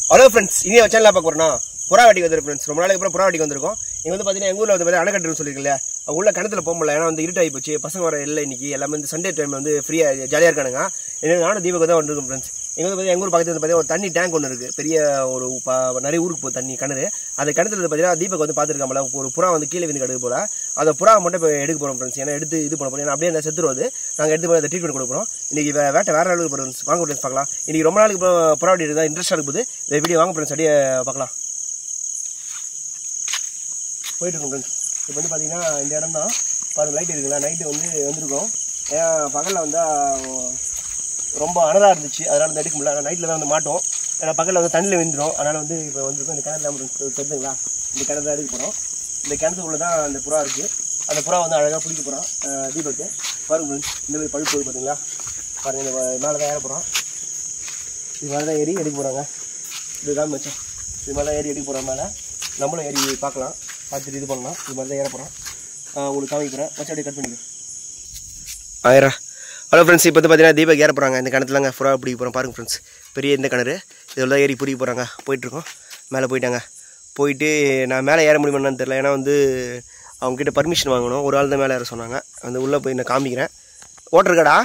Hello friends, இனி சேனலில் பார்க்க போகிறோன்னா புறா வெட்டிக்கு வந்துருக்கு ஃப்ரெண்ட்ஸ். ரொம்ப நாளைக்கு அப்புறம் புறா வெட்டிக்கு வந்திருக்கோம். இங்கே வந்து பார்த்தீங்கன்னா எங்கள் ஊரில் வந்து பார்த்தீங்கன்னா அணைக்கட்டுன்னு சொல்லியிருக்கல, உள்ள கிணத்துல போக முடியல. ஏன்னா வந்து இருட்டாகி போச்சு, பசங்க வர இல்லை இன்னைக்கு. எல்லாமே வந்து சண்டே டைம் வந்து ஃப்ரீயாக ஜாலியாக இருக்கானுங்க. நானும் தீபக்கு தான் வந்துருக்கோம் ஃப்ரெண்ட்ஸ். எங்கள் வந்து பார்த்தீங்கன்னா எங்கள் ஊர் பக்கத்தில் வந்து பார்த்தீங்கன்னா ஒரு தண்ணி டேங்க் ஒன்று இருக்குது. பெரிய ஒரு நிறைய ஊருக்கு போகுது தண்ணி கிணறு. அந்த கிணத்துல பார்த்தீங்கன்னா தீபக் வந்து பார்த்துருக்காமல ஒரு புறா வந்து கீழே வந்து கிடக்கு போல. அந்த புறா மட்டும் இப்போ எடுக்க போகிறோம் ஃப்ரெண்ட்ஸ். ஏன்னா எடுத்து இது பண்ண போகிறோம். ஏன்னா அப்படியே அந்த செத்துருவது நாங்கள் எடுத்து அதை ட்ரீட்மெண்ட் கொடுக்குறோம். இன்றைக்கி வேட்டை வேறு அளவுக்கு ஃப்ரெண்ட்ஸ். வாங்க ஃப்ரெண்ட்ஸ் பார்க்கலாம். இன்றைக்கி ரொம்ப நாளுக்கு இப்போ புறா வெட்டி தான் இன்ட்ரெஸ்ட்டாக இருக்குது. இந்த வீடியோ வாங்க ஃப்ரெண்ட்ஸ் அப்படியே பார்க்கலாம். போயிட்டு இருக்கோம் ஃப்ரெண்ட்ஸ். இப்போ வந்து பார்த்தீங்கன்னா இந்த இடம் தான் பாருங்கள், லைட் இருக்குங்களா. நைட்டு வந்து வந்திருக்கோம். ஏன்னா பகலில் வந்தால் ரொம்ப அனலாக இருந்துச்சு, அதனால் வந்து எடுக்க முடியல. நைட்டில் தான் வந்து மாட்டோம். ஏன்னா பகலில் வந்து தண்ணியில் விழுந்துடும். அதனால் வந்து இப்போ வந்துருக்கோம். இந்த கிணத்துல தெரிஞ்சுங்களா, இந்த கிணறு தான் எடுக்க போகிறோம். இந்த கிணத்துக்குள்ளே தான் அந்த புறா இருக்குது. அந்த புறா வந்து அழகாக பிடிக்க போகிறோம் தீபக்கு. பாருங்க ஃப்ரெண்ட்ஸ், இந்த மாதிரி பழுப்பு போகுது பார்த்தீங்களா. பாருங்கள், இந்த மேலே தான் ஏற போகிறோம். இது மாதிரி தான் ஏறி எடுக்க போகிறாங்க. இது தான் மச்சம். இது மாதிரி தான் ஏறி எடுக்க போகிறோம். மேலே நம்மளும் ஏறி பார்க்கலாம், பார்த்துட்டு இது பண்ணலாம். இது மாதிரி தான் ஏற போகிறோம். உங்களுக்கு காமிக்கிறேன் மச்சம். அப்படியே கட் பண்ணிக்கிறேன். ஆயிரா. ஹலோ ஃப்ரெண்ட்ஸ், இப்போ வந்து பார்த்தீங்கன்னா தீபக் ஏற போகிறாங்க. இந்த கிணத்துலங்க புறா பிடிக்க போகிறோம். பாருங்கள் ஃப்ரெண்ட்ஸ், பெரிய இந்த கிணறு. இதில் தான் ஏறி பிடிக்க போகிறாங்க. போயிட்டுருக்கோம். மேலே போயிட்டாங்க. போயிட்டு நான் மேலே ஏற முடியுமான்னு தெரியல. ஏன்னா வந்து அவங்ககிட்ட பர்மிஷன் வாங்கணும். ஒரு ஆள் தான் மேலே ஏற சொன்னாங்க. வந்து உள்ளே போய் நான் காமிக்கிறேன். ஓட்டர் கடா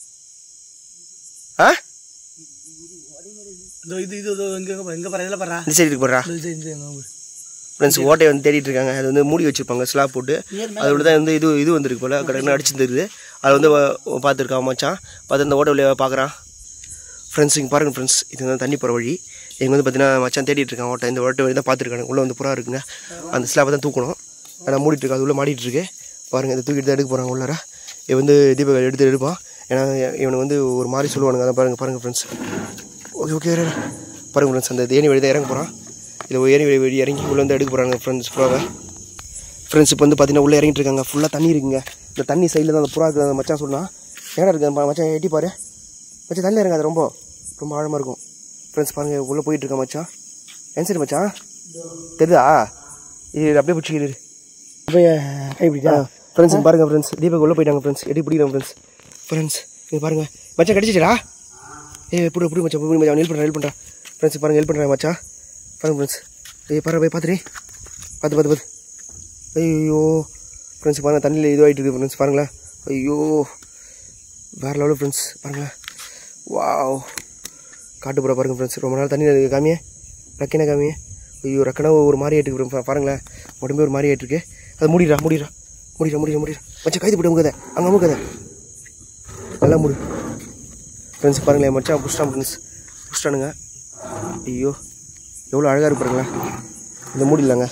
இந்த சைடு போடுறா ஃப்ரெண்ட்ஸ். ஓட்டையை வந்து தேடிட்டு இருக்காங்க. அது வந்து மூடி வச்சுருப்பாங்க ஸ்லாப் போட்டு. அதோட தான் வந்து இது வந்துருக்கு போல் கடற்கரை அடிச்சுருந்துருக்குது. அதை வந்து பார்த்துருக்கான் மச்சான். பார்த்து அந்த ஓட்டை வழியாக பார்க்குறான் ஃப்ரெண்ட்ஸ். இங்கே பாருங்கள் ஃப்ரெண்ட்ஸ், இது வந்து தண்ணி போகிற வழி. எங்கே வந்து பார்த்தீங்கன்னா மச்சான் தேடிட்டு இருக்கான் ஓட்டை. இந்த ஓட்டை வழி தான் பார்த்துருக்காங்க. உள்ளே வந்து புறா இருக்குங்க. அந்த ஸ்லாப்பை தான் தூக்கணும். ஆனால் மூடிட்டு இருக்கு, அது உள்ளே மாடிட்டு இருக்கு. பாருங்கள், இதை தூக்கிட்டு தான் எடுக்க போகிறாங்க உள்ளார. இவன் வந்து தீபக் எடுப்பான். ஏன்னா இவனை வந்து ஒரு மாதிரி சொல்லுவானுங்க. அதான் பாருங்கள் ஃப்ரெண்ட்ஸ். ஓகே பாருங்கள் ஃப்ரெண்ட்ஸ், அந்த ஏணி வழி தான் இறங்க போகிறான். இதை ஏணி வழி இறங்கி உள்ளே வந்து எடுக்க போகிறாங்க ஃப்ரெண்ட்ஸ் புறாவை. ஃப்ரெண்ட்ஸ் இப்போ வந்து பார்த்தீங்கன்னா உள்ளே இறங்கிட்டு இருக்காங்க. ஃபுல்லாக தண்ணி இருக்குங்க. இந்த தண்ணி சைடில் தான் அந்த புறா இருக்குது. அந்த மச்சான் சொன்னால் ஏடா இருக்குது மச்சான், எட்டி பாரு மச்சான். தண்ணி இறங்க, அது ரொம்ப ஆழமாக இருக்கும் ஃப்ரெண்ட்ஸ். பாருங்கள், உள்ளே போயிட்டுருக்கேன் மச்சான். என் சரி மச்சான் தெரியுதா? இது அப்படியே பிடிச்சிக்கிது கைப்பிடிச்சா ஃப்ரெண்ட்ஸ். பாருங்கள் ஃப்ரெண்ட்ஸ், தீபக் உள்ளே போயிட்டாங்க ஃப்ரெண்ட்ஸ். எட்டி பிடிக்கிறோம் ஃப்ரெண்ட்ஸ். இது பாருங்கள் மச்சான், கடிச்சிச்சடா. புடி மச்சான் மச்சான். ஹெல்ப் பண்ணுறேன் ஃப்ரெண்ட்ஸ். பாருங்கள், ஹெல்ப் பண்ணுறேன் மச்சான். பாருங்கள் ஃப்ரெண்ட்ஸ். பாரு போய் பார்த்து ஐயோ ஃப்ரெண்ட்ஸ். பாருங்கள், தண்ணியில் இதுவாகிட்டு இருக்குது ஃப்ரெண்ட்ஸ். பாருங்களேன், ஐயோ வேறு லெவலில் ஃப்ரெண்ட்ஸ். பாருங்களேன், வாவ் காட்டுப்புறா பாருங்கள் ஃப்ரெண்ட்ஸ். ரொம்ப நாள் தண்ணி காமியே ரக்கினா காமியே. ஐயோ ரக்கனா ஒரு மாதிரி ஆகிட்டு பாருங்களேன். உடம்பே ஒரு மாதிரி ஆகிட்டுருக்கு. அது மூடிடுறா மச்சான். கைது போட்டு அமுக்கதை அங்கே அமுக்கதை நல்லா மூடு ஃப்ரெண்ட்ஸ். பாருங்களேன் மச்சான் புஷ்டான் ஃப்ரெண்ட்ஸ். புஷ்டானுங்க. ஐயோ எவ்வளோ அழகாக இருக்கு பாருங்களேன். இந்த மூடிடலாங்க.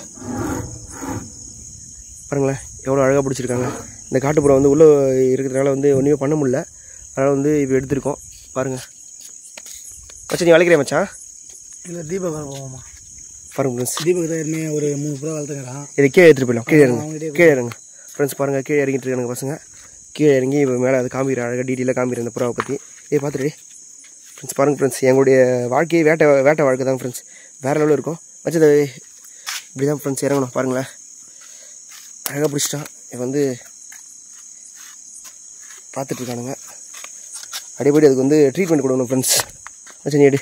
பாருங்களேன் எவ்வளோ அழகாக பிடிச்சிருக்காங்க. இந்த காட்டுப்புறம் வந்து உள்ளே இருக்கிறதுனால வந்து ஒன்றுமே பண்ண முடியல. அதனால் வந்து இப்போ எடுத்துருக்கோம். பாருங்கள் மச்சான், நீ வளைக்கிறேன் மச்சான். இல்லை தீபக் போவோமா பாருங்கள் ஃப்ரெண்ட்ஸ். தீபக் தான் ஏற்கனவே ஒரு 3 புறா வளர்த்துக்கிறான். இதை கீழே எடுத்துகிட்டு போயிடலாம். கீழே இறங்க ஃப்ரெண்ட்ஸ். பாருங்கள், கீழே இறங்கிட்டு இருக்கானுங்க பசங்க. கீழே இறங்கி இப்போ மேலே அது காமிக்கிறேன். அழகாக டீட்டெயிலாக காமிக்கிறேன் இந்த புறாவை பற்றி. பார்த்துட்டு ஃப்ரெண்ட்ஸ். பாருங்கள் ஃப்ரெண்ட்ஸ், எங்களுடைய வாழ்க்கையை வேட்டை வாழ்க்கை தான் ஃப்ரெண்ட்ஸ். வேறு லெவலில் இருக்கும் வச்சது. இப்படி தான் ஃப்ரெண்ட்ஸ் இறங்கணும். பாருங்களேன், அழகாக பிடிச்சிட்டான். இப்போ வந்து பார்த்துட்ருக்கானுங்க. அப்படியே போய்ட்டு அதுக்கு வந்து ட்ரீட்மெண்ட் கொடுக்கணும் ஃப்ரெண்ட்ஸ். மச்சான் நீ எடு.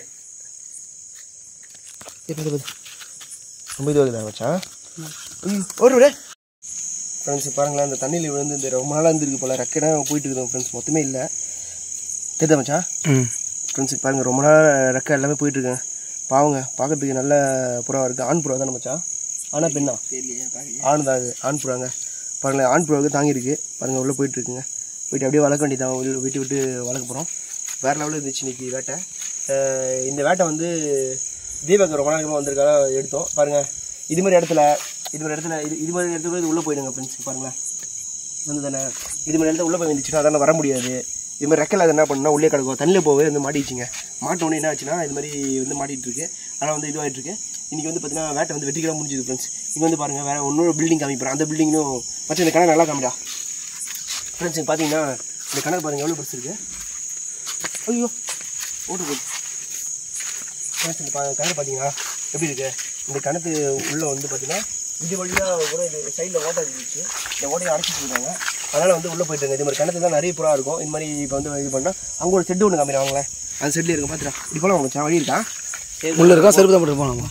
ரொம்ப இதுவாகுதா மச்சான். ஒரு விட ஃப்ரெண்ட்ஸ். பாருங்களேன், அந்த தண்ணியில் விழுந்து இந்த ரொம்ப நாளாக இருந்துருக்கு போல். ரக்கடா போயிட்டு இருக்குதுங்க ஃப்ரெண்ட்ஸ். மொத்தமே இல்லை தெரியுதா மச்சான் ஃப்ரெண்ட்ஸுக்கு. பாருங்கள், ரொம்ப நாள் ரெக்கை எல்லாமே போயிட்டுருக்கேன். பாவங்க, பார்க்கறதுக்கு நல்ல புறாவாக இருக்குது. ஆண் புறா தானே மச்சான்? ஆனால் பெண்ணா? ஆண் தான். அது ஆண் புறாங்க. பாருங்களேன், ஆண் புறாவுக்கு தாங்கியிருக்கு. பாருங்கள், உள்ளே போயிட்டுருக்குங்க. போயிட்டு அப்படியே வளர்க்க வேண்டியதான். விட்டு வளர்க்க போகிறோம். வேறு லெவலில் இருந்துச்சு இன்றைக்கி வேட்டை. இந்த வேட்டை வந்து தீபக் ரொம்ப நாளைக்கு வந்திருக்காக எடுத்தோம். பாருங்கள், இது மாதிரி இடத்துல இது உள்ளே போயிடுங்க ஃப்ரெண்ட்ஸ். பாருங்களேன் வந்து தானே இது மாதிரி இடத்துல உள்ளே போய் வந்துச்சுன்னா அதனால் வர முடியாது. இது மாதிரி ரெக்கையில் அது என்ன பண்ணால் உள்ளே கிடக்கும். தண்ணியில் போகவே வந்து மாட்டிடுச்சிங்க. மாட்டோன்னே என்ன ஆச்சுன்னா இது மாதிரி வந்து மாட்டிகிட்ருக்கு. ஆனால் வந்து இதுவாகிட்டுருக்கு. இன்றைக்கி வந்து பார்த்தீங்கன்னா வேட்டை வந்து வெற்றிக்கலாம் முடிஞ்சுது ஃப்ரெண்ட்ஸ். இங்கே வந்து பாருங்கள், வேறு இன்னொரு பில்டிங் காமிப்பேன். அந்த பில்டிங்கும் மச்சா இந்த கிணறு நல்லா காமிடா ஃப்ரெண்ட்ஸ். இங்கே பார்த்தீங்கன்னா இந்த கிணறு பாருங்கள் எவ்வளோ பெருசு இருக்குது. ஐயோ ஓட்டு போகுது ஃப்ரெண்ட்ஸ். இந்த கிணறு பார்த்தீங்கன்னா எப்படி இருக்குது. இந்த கிணத்து உள்ளே வந்து பார்த்தீங்கன்னா இது வழியாக கூட இது சைடில் ஓட்டை இருந்துச்சு. இந்த ஓட்டையை அடைச்சிட்டு இருக்காங்க. அதனால் வந்து உள்ளே போயிட்டுருங்க. இது மாதிரி கிணத்து தான் நிறைய புறா இருக்கும். இந்த மாதிரி இப்போ வந்து இது பண்ணால் அங்கே ஒரு செட்டு ஒன்று காமிக்கிறாங்களே, அந்த செட்டில் இருக்கும். பார்த்துட்டா இப்படி போல அவங்க வழி இருக்கா. உள்ள இருக்கா செருப்பு தான் போட்டு போகலாமா?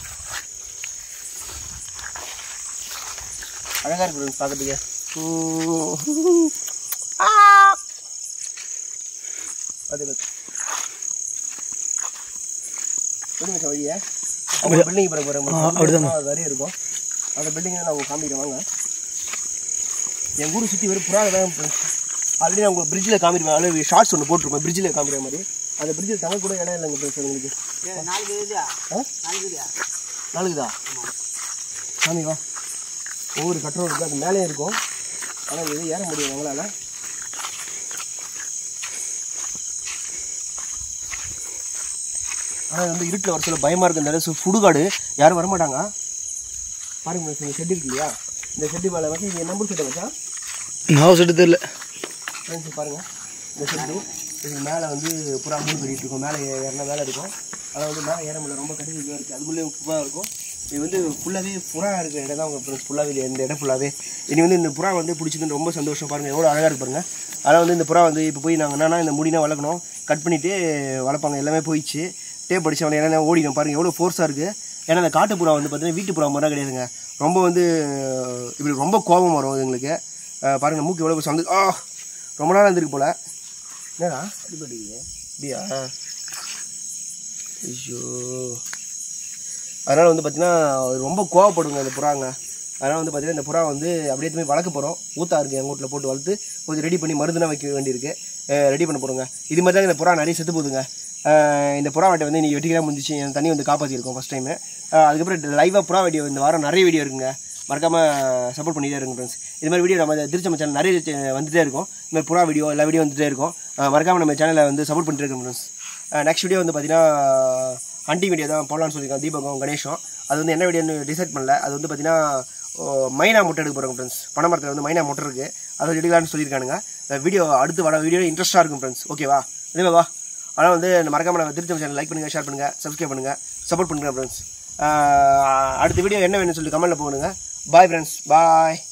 அழகாக இருக்கு பார்க்கறதுக்கு. அது வழியை அவங்க பில்டிங் போகிறேன் நிறைய இருக்கும். அந்த பில்டிங்கை நான் அவங்க காமிக்கிறேன் வாங்க. என் ஊரை சுற்றி வெறும் புறாவை தான். ஆல்ரெடி நான் உங்கள் பிரிட்ஜில் காமிருவேன். ஆல்ரெடி ஷார்ட்ஸ் ஒன்று போட்டிருப்பேன் பிரிட்ஜில் காமிக்கிற மாதிரி. அந்த பிரிட்ஜில் தமிழ் கூட இடம் இல்லைங்க ஃப்ரெண்ட்ஸ் உங்களுக்கு. நாளுக்குதா சாமி வா. ஒவ்வொரு கட்டடம் இருக்குது, அது மேலே இருக்கும். ஆனால் இது ஏற முடியும் அவங்களால. ஆனால் வந்து இருட்டில் வர சொல்ல பயமாக இருக்குது. நிறைய சுடுகாடு யாரும் வரமாட்டாங்க. பாருங்க இந்த ஷெட் இருக்கு இல்லையா, இந்த ஷெட்டு மேலே வந்து இங்கே நம்பர் ஷெட்டை வச்சா நான் ஷெட்டு தெரியல ஃப்ரெண்ட்ஸ். பாருங்கள் இந்த ஷெட்டு இதுக்கு மேலே வந்து புறா மூணு பண்ணிட்டு இருக்கும். மேலே ஏறினா மேலே இருக்கும். ஆனால் வந்து மேலே ஏற முடியல, ரொம்ப கட்டிதாக இருக்குது. அதுக்குள்ளே உப்பாக இருக்கும். இது வந்து ஃபுல்லாகவே புறா இருக்கிற இடம் தான் உங்கள் ஃப்ரெண்ட்ஸ். ஃபுல்லாகவே இந்த இடம் ஃபுல்லாகவே இனி வந்து இந்த புறா வந்து பிடிச்சிதுன்னு ரொம்ப சந்தோஷம். பாருங்கள் எவ்வளோ அழகாக இருக்கு பாருங்கள். அதனால் வந்து இந்த புறா வந்து இப்போ போய் நாங்கள் என்னன்னா இந்த முடினா வளர்க்கணும், கட் பண்ணிவிட்டு வளர்ப்பாங்க. எல்லாமே போயிடுச்சு. டேப் அடிச்சவன ஏன்னா ஓடிடும். பாருங்கள் எவ்வளோ ஃபோர்ஸாக இருக்குது. ஏன்னா அந்த காட்டு புறா வந்து பார்த்தீங்கன்னா வீட்டு புறா மாதிரி கிடையாதுங்க. ரொம்ப வந்து இப்படி ரொம்ப கோபம் வரும் எங்களுக்கு. பாருங்கள் மூக்கு எவ்வளோ சந்து ரொம்ப நாள் இருந்திருக்கு போல். என்னடா அடிப்படிங்க அப்படியா? ஐயோ. அதனால் வந்து பார்த்திங்கன்னா ரொம்ப கோவப்படுங்க அந்த புறாங்க. அதனால் வந்து பார்த்திங்கன்னா இந்த புறா வந்து அப்படியே போய் வளர்க்க போகிறோம். ஊத்தா இருக்குது எங்கள் வீட்டில் போட்டு வளர்த்து கொஞ்சம் ரெடி பண்ணி மருந்துலாம் வைக்க வேண்டியிருக்கு. ரெடி பண்ண போகிறோங்க. இது மாதிரி தான் இந்த புறா நிறைய செத்து போகுதுங்க. இந்த புறா வெட்டை வந்து இன்றைக்கி வெட்டிக்கலாம் முடிஞ்சிச்சு. என் தண்ணி வந்து காப்பாற்றிருக்கோம் ஃபஸ்ட் டைமு. அதுக்கப்புறம் லைவாக புறா வீடியோ இந்த வாரம் நிறைய வீடியோ இருக்குங்க. மறக்காமல் சப்போர்ட் பண்ணிகிட்டே இருங்க ஃப்ரெண்ட்ஸ். இது மாதிரி வீடியோ நம்ம திருச்சி சேனல் நிறைய வந்துகிட்டே இருக்கும். இந்த மாதிரி புறா வீடியோ எல்லா வீடியோ வந்துகிட்டே இருக்கும். மறக்காமல் நம்ம சேனலை வந்து சப்போர்ட் பண்ணிட்டு இருக்கோம் ஃப்ரெண்ட்ஸ். நெக்ஸ்ட் வீடியோ வந்து பார்த்தீங்கன்னா ஹண்டிங் வீடியோ தான் போடலான்னு சொல்லியிருக்கோம். தீபகம் கணேஷும் அது வந்து என்ன வீடியோன்னு டிசைட் பண்ணல. அது வந்து பார்த்தீங்கன்னா மைனா முட்டை எடுக்க போகிறோம் ஃப்ரெண்ட்ஸ். பனைமரத்தில் வந்து மைனா முட்டை இருக்குது, அதை எடுக்கலான்னு சொல்லியிருக்கானுங்க. வீடியோ அடுத்து வர வீடியோ இன்ட்ரெஸ்ட்டாக இருக்கும் ஃப்ரெண்ட்ஸ். ஓகேவா? இதேவா. ஆனால் வந்து மறக்காமல் நம்ம திருச்சி சேனல் லைக் பண்ணுங்கள், ஷேர் பண்ணுங்கள், சப்ஸ்கிரைப் பண்ணுங்கள், சப்போர்ட் பண்ணுங்கள் ஃப்ரெண்ட்ஸ். அடுத்த வீடியோ என்ன வேணும்னு சொல்லி கமெண்ட்டில் போடுங்க. பாய் ஃப்ரெண்ட்ஸ், பாய்.